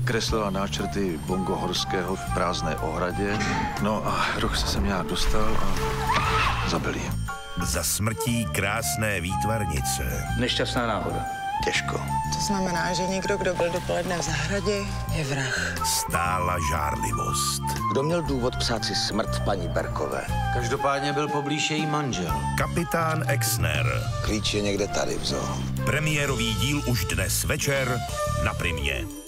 kreslila náčrty Bongo Horského v prázdné ohradě. No a Roch se sem nějak dostal a zabil ji. Za smrtí krásné výtvarnice. Nešťastná náhoda. Těžko. To znamená, že někdo, kdo byl dopoledne v zahradě, je vrah. Stála žárlivost. Kdo měl důvod psát si smrt paní Berkové? Každopádně byl poblíž její manžel. Kapitán Exner. Klíč je někde tady v zoo. Premiérový díl už dnes večer na Primě.